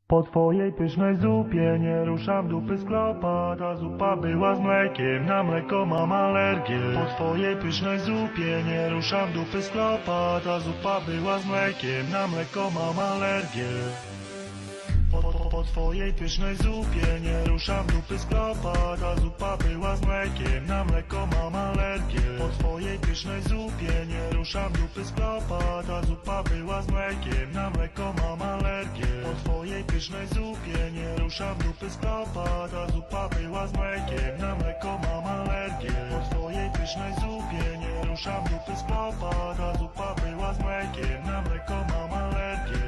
Po twojej pysznej zupie nie ruszam dupy z klopa. Ta zupa była z mlekiem, na mleko mam alergię. Po twojej pysznej zupie nie ruszam dupy z klopa. Ta zupa była z mlekiem, na mleko mam alergię. Po twojej pysznej zupie nie ruszam dupy z klopa. Ta zupa była z mlekiem, na mleko mam alergię. Po twojej pysznej zupie nie ruszam dupy z klopa. Ta zupa była z mlekiem, na mleko mam alergię. Po twojej pysznej zupie nie ruszam dupy z klopa. Ta zupa była z mlekiem, na mleko mam alergię. Po twojej pysznej zupie nie ruszam dupy z klopa. Ta zupa była z mlekiem, na mleko mam alergię.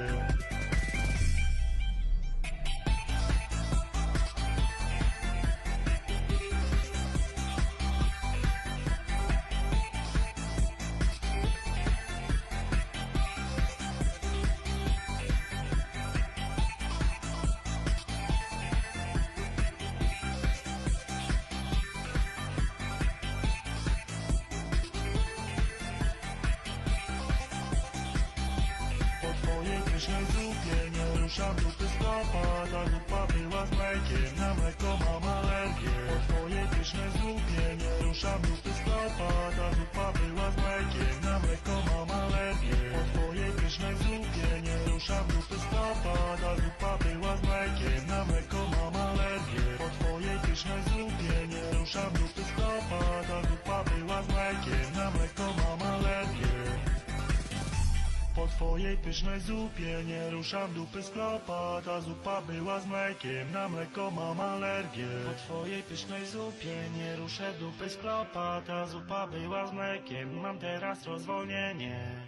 Po twojej pysznej zupie nie ruszam dupy z klopa. Ta zupa była z mlekiem, na mleko mam alergię. Po twojej pysznej zupie nie ruszam dupy z klopa. Ta zupa była z mlekiem, na mleko mam alergię. Po twojej pysznej zupie nie ruszam dupy z klopa. Ta zupa była z mlekiem, na mleko mam alergię. Po twojej pysznej zupie nie ruszam dupy z klopa. Ta zupa była z mlekiem, na mleko mam alergię. Po twojej pysznej zupie nie ruszam dupy z klopa. Ta zupa była z mlekiem, na mleko mam alergię. Po twojej pysznej zupie nie ruszę dupy z klopa. Ta zupa była z mlekiem, mam teraz rozwolnienie.